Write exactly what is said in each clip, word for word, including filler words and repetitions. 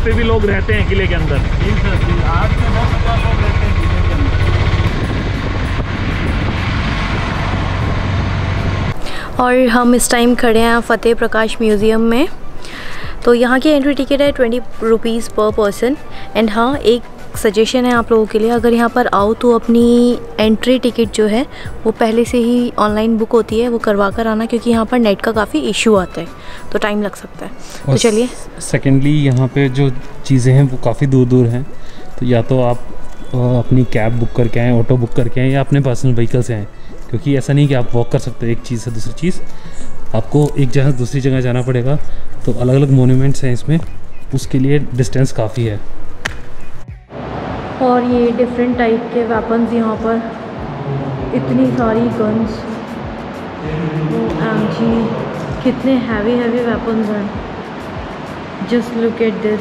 पे भी लोग रहते हैं किले के अंदर। आठ से दस हजार लोग रहते हैं किले के अंदर। और हम इस टाइम खड़े हैं फतेह प्रकाश म्यूज़ियम में। तो यहाँ की एंट्री टिकट है twenty rupees per person. And हाँ, एक सजेशन है आप लोगों के लिए, अगर यहाँ पर आओ तो अपनी एंट्री टिकट जो है वो पहले से ही ऑनलाइन बुक होती है, वो करवा कर आना, क्योंकि यहाँ पर नेट का काफ़ी इशू आता है तो टाइम लग सकता है। तो चलिए। सेकेंडली यहाँ पे जो चीज़ें हैं वो काफ़ी दूर दूर हैं, तो या तो आप अपनी कैब बुक करके आएँ, ऑटो बुक करके आएँ, या अपने पर्सनल व्हीकल से आएँ, क्योंकि ऐसा नहीं कि आप वॉक कर सकते एक चीज़ से दूसरी चीज़, आपको एक जगह से दूसरी जगह जाना पड़ेगा। तो अलग अलग मोन्यूमेंट्स हैं इसमें, उसके लिए डिस्टेंस काफ़ी है। और ये डिफरेंट टाइप के वेपन्स यहाँ पर, इतनी सारी गन्स, एमजी, कितने हैवी हैवी वेपन्स हैं। Just look at this.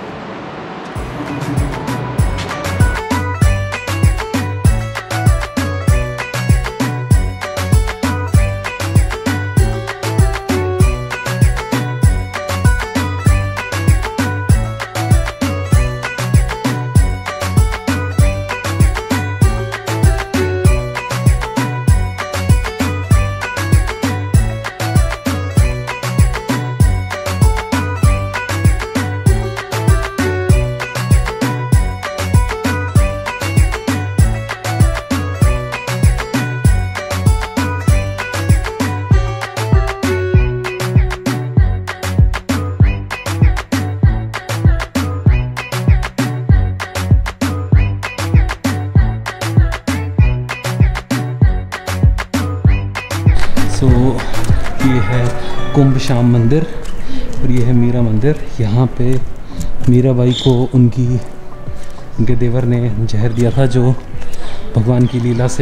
So so, ये है कुंभ श्याम मंदिर और ये है मीरा मंदिर। यहाँ पे मीराबाई को उनकी उनके देवर ने जहर दिया था, जो भगवान की लीला से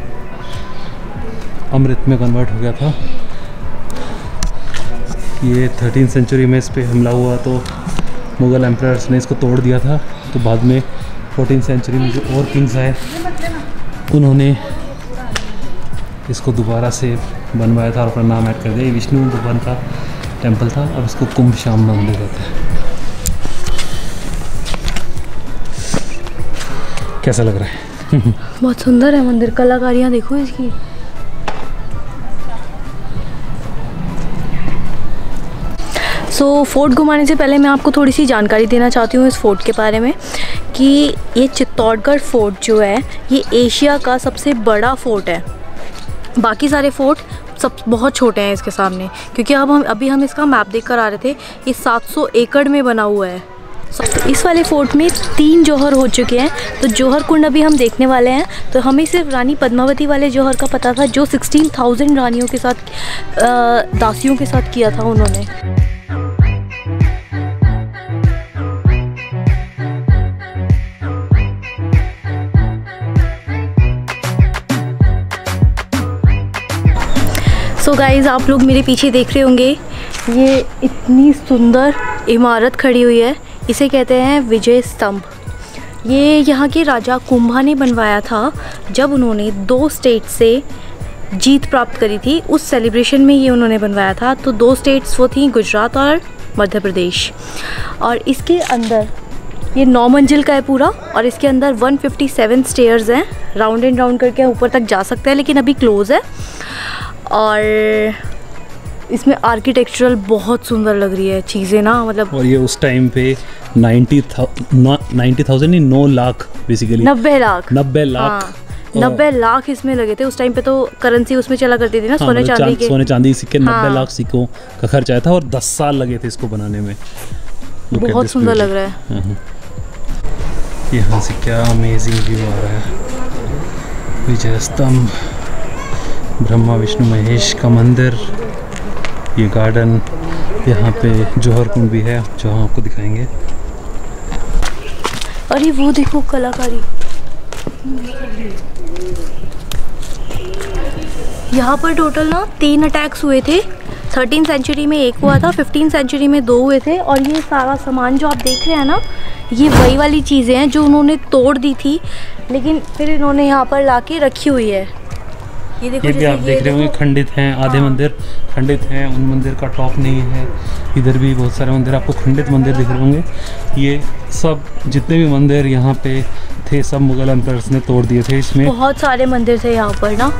अमृत में कन्वर्ट हो गया था। ये थर्टीन सेंचुरी में इस पे हमला हुआ तो मुग़ल एम्परर्स ने इसको तोड़ दिया था। तो बाद में फोर्टीन सेंचुरी में जो और किंग्स आए उन्होंने इसको दोबारा से बनवाया था और अपना नाम ऐड कर दिया। ये विष्णु भगवान का टेंपल था, अब इसको कुंभ श्याम मंदिर कहते हैं। कैसा लग रहा है? बहुत सुंदर है मंदिर, कलाकारियाँ देखो इसकी। सो so, फोर्ट घुमाने से पहले मैं आपको थोड़ी सी जानकारी देना चाहती हूँ इस फोर्ट के बारे में, कि ये चित्तौड़गढ़ फोर्ट जो है ये एशिया का सबसे बड़ा फोर्ट है। बाकी सारे फोर्ट सब बहुत छोटे हैं इसके सामने, क्योंकि अब हम अभी हम इसका मैप देख कर आ रहे थे, ये सात सौ एकड़ में बना हुआ है। तो इस वाले फोर्ट में तीन जौहर हो चुके हैं, तो जौहर कुंड अभी हम देखने वाले हैं। तो हमें सिर्फ रानी पद्मावती वाले जौहर का पता था, जो सोलह हज़ार रानियों के साथ, दासियों के साथ किया था उन्होंने। सो so गाइज़, आप लोग मेरे पीछे देख रहे होंगे, ये इतनी सुंदर इमारत खड़ी हुई है, इसे कहते हैं विजय स्तंभ। ये यहाँ के राजा कुंभा ने बनवाया था, जब उन्होंने दो स्टेट से जीत प्राप्त करी थी, उस सेलिब्रेशन में ये उन्होंने बनवाया था। तो दो स्टेट्स वो थी, गुजरात और मध्य प्रदेश। और इसके अंदर ये नौ मंजिल का है पूरा, और इसके अंदर एक सौ सत्तावन स्टेयर्स हैं, राउंड एंड राउंड करके ऊपर तक जा सकते हैं, लेकिन अभी क्लोज है। और इसमें आर्किटेक्चरल बहुत सुंदर लग रही है चीज़ें ना, मतलब। और ये उस टाइम पे नाइन्टी थाउजेंड नहीं, नौ लाख बेसिकली, नब्बे लाख नब्बे लाख हाँ, नब्बे लाख इसमें लगे थे। उस टाइम पे तो करेंसी उसमें चला करती थी ना, हाँ, सोने चांदी के सोने चांदी सिक्के, हाँ। नब्बे लाख सिक्कों का खर्च आया था और दस साल लगे थे इसको बनाने में। बहुत सुंदर लग रहा है। यहाँ से क्या अमेजिंग व्यू आ रहा है। विजय स्तंभ, ब्रह्मा विष्णु महेश का मंदिर, ये गार्डन, यहाँ पे जौहर कुंड भी है जो हम आपको दिखाएंगे। अरे वो देखो कलाकारी, यहाँ पर टोटल ना तीन अटैक्स हुए थे। थर्टीन सेंचुरी में एक हुआ था, फिफ्टीन सेंचुरी में दो हुए थे। और ये सारा सामान जो आप देख रहे हैं ना, ये वही वाली चीज़ें हैं जो उन्होंने तोड़ दी थी, लेकिन फिर इन्होंने यहाँ पर लाके रखी हुई है। ये देखो, ये भी आप देख रहे होंगे खंडित हैं, आधे हाँ। मंदिर खंडित हैं, उन मंदिर का टॉप नहीं है। इधर भी बहुत सारे मंदिर आपको खंडित मंदिर दिख रहे होंगे। ये सब जितने भी मंदिर यहाँ पे थे सब मुगल एम्पायर्स ने तोड़ दिए थे। इसमें बहुत सारे मंदिर थे यहाँ पर ना।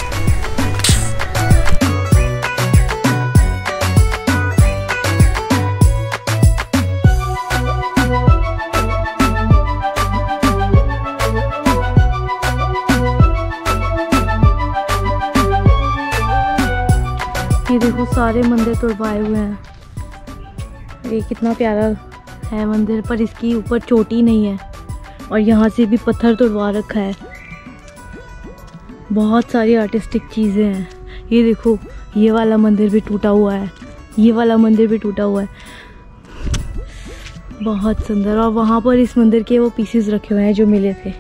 ये देखो सारे मंदिर तोड़वाए हुए हैं। ये कितना प्यारा है मंदिर, पर इसकी ऊपर चोटी नहीं है और यहाँ से भी पत्थर तोड़वा रखा है। बहुत सारी आर्टिस्टिक चीज़ें हैं। ये देखो ये वाला मंदिर भी टूटा हुआ है, ये वाला मंदिर भी टूटा हुआ है, बहुत सुंदर। और वहाँ पर इस मंदिर के वो पीसेस रखे हुए हैं जो मिले थे।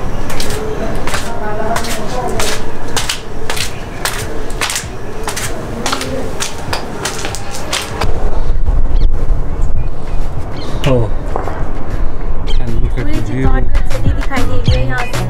Oh. And look at the view. City दिखाई दे रही है यहाँ से।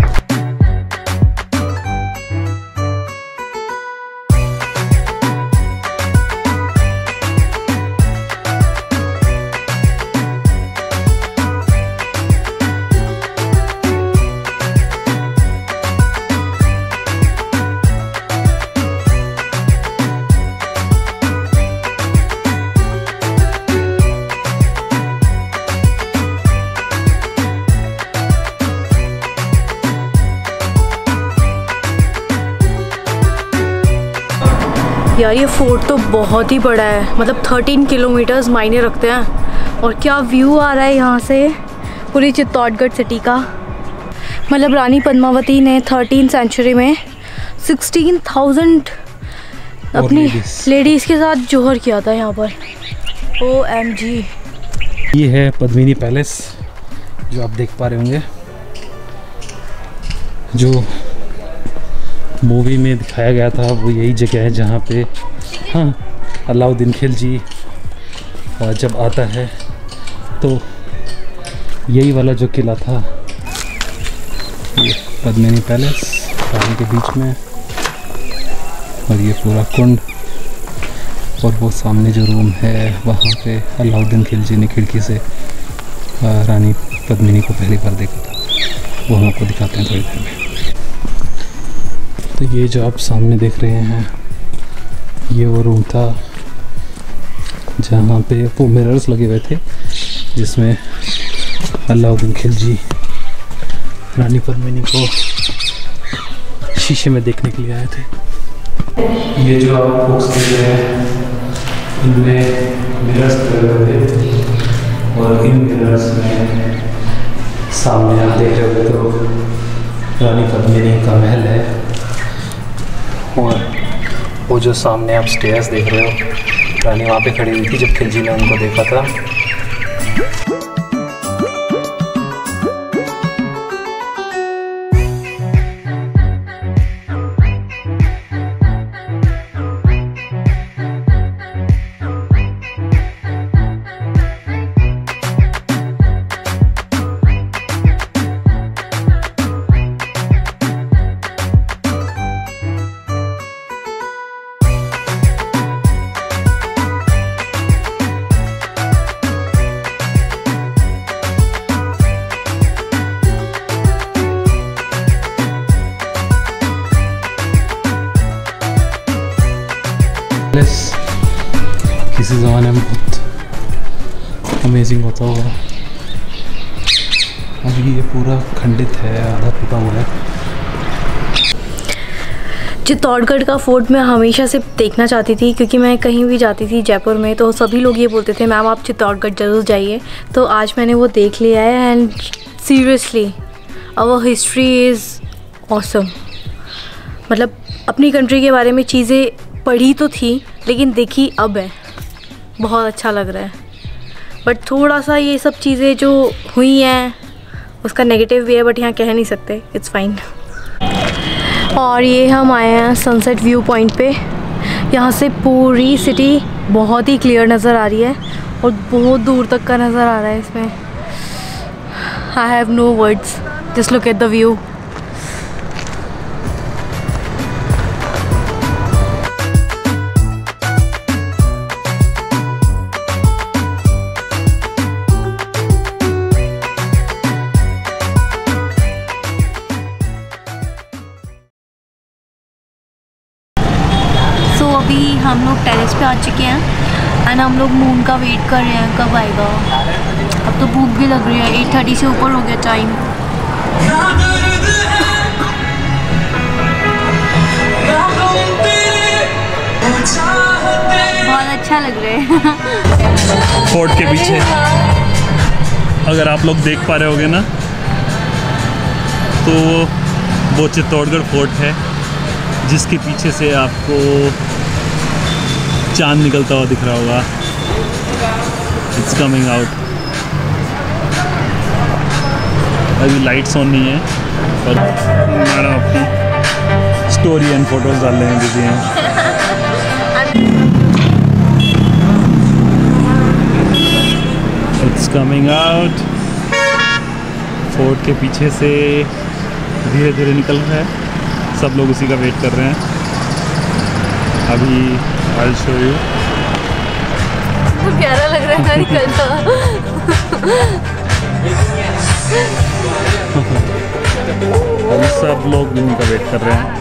यार ये फोर्ट तो बहुत ही बड़ा है, मतलब थर्टीन किलोमीटर्स मायने रखते हैं। और क्या व्यू आ रहा है यहाँ से पूरी चित्तौड़गढ़ सिटी का। मतलब रानी पद्मावती ने थर्टीन सेंचुरी में सिक्सटीन थाउजेंड अपनी लेडीज़ के साथ जोहर किया था यहाँ पर। O M G. ये है पद्मिनी पैलेस जो आप देख पा रहे होंगे, जो मूवी में दिखाया गया था। वो यही जगह है जहाँ पे हाँ अलाउद्दीन खिलजी जब आता है तो यही वाला जो किला था, ये पद्मिनी पैलेस पानी के बीच में, और ये पूरा कुंड, और वो सामने जो रूम है वहाँ पे अलाउद्दीन खिलजी ने खिड़की से रानी पद्मिनी को पहली बार देखा था। वो हम आपको दिखाते हैं थोड़ी देर में। तो ये जो आप सामने देख रहे हैं ये वो रूम था जहाँ पे वो मिरर्स लगे हुए थे जिसमें अलाउद्दीन खिलजी रानी पद्मिनी को शीशे में देखने के लिए आए थे। ये जो आप बुक्स देख रहे हैं इनमें मिरर्स लगे हुए थे, और इन मिरर्स में सामने आप देख रहे हो तो रानी पद्मिनी का महल है, और वो जो सामने आप स्टेयर्स देख रहे हो रानी वहाँ पे खड़ी हुई थी जब खिलजी ने उनको देखा था। किसी ज़माने में बहुत अमेजिंग होता होगा। अभी ये पूरा खंडित है, आधा टूटा हुआ है। चित्तौड़गढ़ का फोर्ट मैं हमेशा से देखना चाहती थी, क्योंकि मैं कहीं भी जाती थी जयपुर में तो सभी लोग ये बोलते थे मैम आप चित्तौड़गढ़ ज़रूर जाइए। तो आज मैंने वो देख लिया है and seriously our history is awesome. मतलब अपनी कंट्री के बारे में चीज़ें पढ़ी तो थी लेकिन देखी अब है, बहुत अच्छा लग रहा है। बट थोड़ा सा ये सब चीज़ें जो हुई हैं उसका नेगेटिव भी है, बट यहाँ कह नहीं सकते, इट्स फाइन। और ये हम आए हैं सनसेट व्यू पॉइंट पे। यहाँ से पूरी सिटी बहुत ही क्लियर नज़र आ रही है और बहुत दूर तक का नज़र आ रहा है इसमें। I have no words, just look at the view. हम लोग टेरेस पे आ चुके हैं एंड हम लोग मून का वेट कर रहे हैं कब आएगा। अब तो भूख भी लग रही है, एट थर्टी से ऊपर हो गया टाइम। बहुत अच्छा लग रहा है। फोर्ट के पीछे अगर आप लोग देख पा रहे होगे ना, तो वो चित्तौड़गढ़ फोर्ट है जिसके पीछे से आपको चांद निकलता हुआ दिख रहा होगा। It's coming out. अभी लाइट्स ऑन नहीं है और मैडम अपनी स्टोरी एंड फोटोज डाल रहे हैं, बिजी हैं। It's coming out. फोर्ट के पीछे से धीरे धीरे निकल रहा है, सब लोग उसी का वेट कर रहे हैं। अभी आई शो यू। तो प्यारा लग रहा है निकलता। हम सब लोग उनका वेट कर रहे हैं।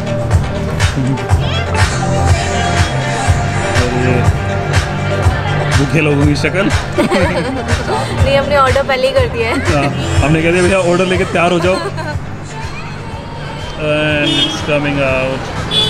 और ये भूखे लोगों की शक्ल। नहीं, हमने ऑर्डर पहले ही कर दिया है। हमने कह दिया भैया ऑर्डर लेके तैयार हो जाओ। And it's coming out.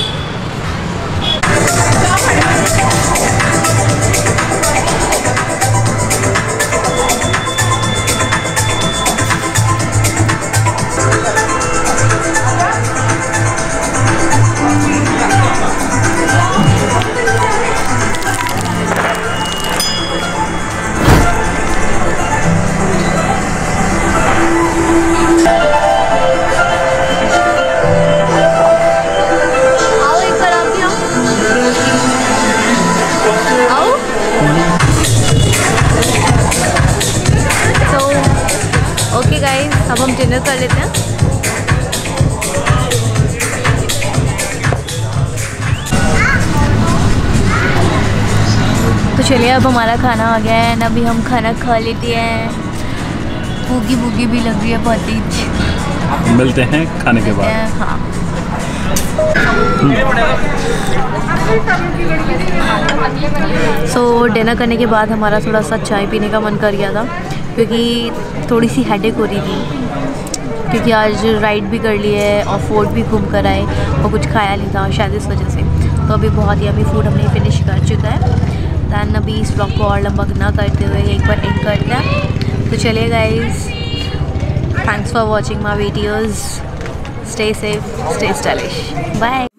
अब हम डिनर कर लेते हैं। तो चलिए, अब हमारा खाना आ गया है, अभी हम खाना खा लेते हैं। भूखी भूखी भी लग रही है बहुत ही। मिलते हैं खाने के बाद। हाँ। सो so, डिनर करने के बाद हमारा थोड़ा सा चाय पीने का मन कर गया था, क्योंकि थोड़ी सी हेडेक हो रही थी, क्योंकि आज राइड भी कर ली है और फोर्ट भी घूम कर आए और कुछ खाया नहीं था शायद इस वजह से। तो अभी बहुत ही अभी फूड हमने फिनिश कर चुका है। दैन अभी इस ब्लॉग को और लंबा ना करते हुए एक बार एंड करते हैं। तो चलिए guys, thanks for watching my videos. Stay safe, stay stylish, bye.